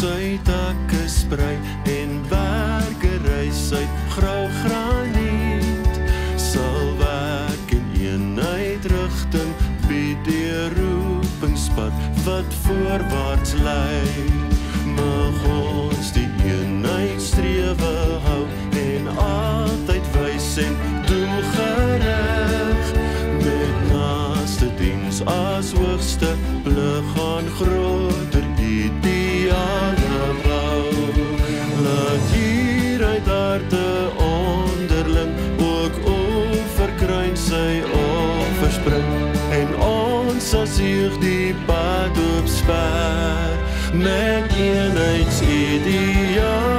sy takke sprei en berge reis uit grauw graniet, sal werk in eenheid rigting, bied die roepingspad wat voorwaarts lei. Mag ons die eenheid strewe hou en altyd wys en doelgerig, met naaste diens as hoogste plig aan groter ideale bou. Laat hieruit harte onderling ook oorverkruin sy offers bring, en ons sal sieg die pad opsper met eenheidsideaal.